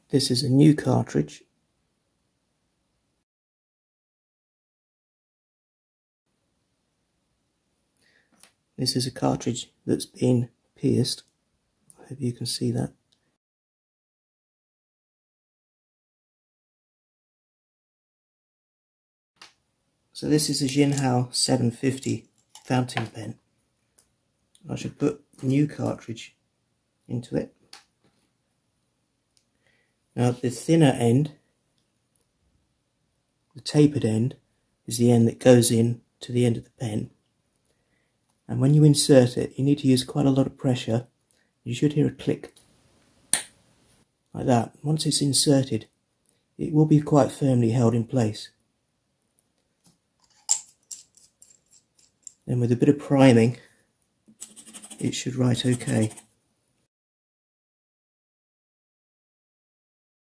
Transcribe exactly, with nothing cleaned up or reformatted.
This is a new cartridge. This is a cartridge that's been pierced. I hope you can see that. So this is a Jinhao seven fifty fountain pen. I should put a new cartridge into it. Now the thinner end, the tapered end, is the end that goes in to the end of the pen. And when you insert it, you need to use quite a lot of pressure. You should hear a click, like that. Once it's inserted, it will be quite firmly held in place. Then with a bit of priming, it should write okay.